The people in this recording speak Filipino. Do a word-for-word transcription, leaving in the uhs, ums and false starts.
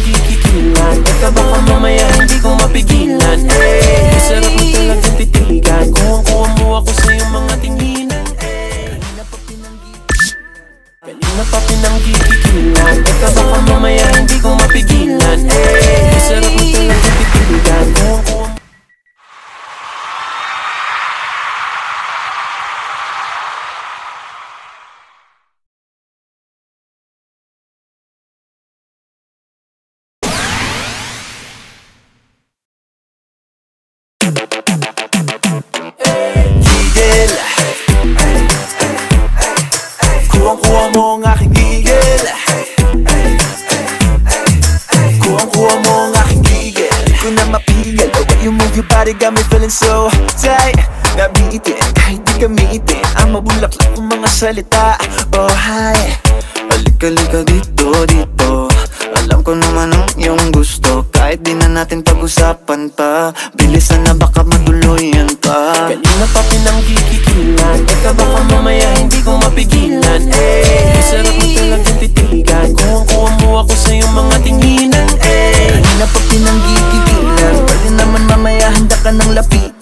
pinanggigigilan. Teka baka mamaya hindi ko mapigilan. Eh, sarap mo talagang titigan. Kuwang-kuwang mo ako sa iyong mga tinginan. Eh, kanina pa pinanggigigilan. Kanina pa pinanggigigilan. Teka baka mamaya hindi ko mapigilan. Eh, sarap mo talagang titigan. Kuwang-kuwang Gigil. Kuwang-kuwa mo ang aking gigil. Kuwang-kuwa mo ang aking gigil. Di ko na mapigil. The way you move your body got me feeling so tight. Nabitin kahit di kamitin ang mabulaklak kong mga salita. Oh hi, halika-lika dito, dito. Alam ko naman ang iyong gusto. Kahit di na natin pag-usapan pa, bilisan na baka matuluyan pa. Kanina pa pinanggigigilan. Teka baka mamaya hindi ko mapigilan. Eh, sarap mo talagang titigan. Kuwang-kuwang mo ako sa iyong mga tinginan. Eh, kanina pa pinanggigigilan. Pwede naman mamaya handa ka ng lapit.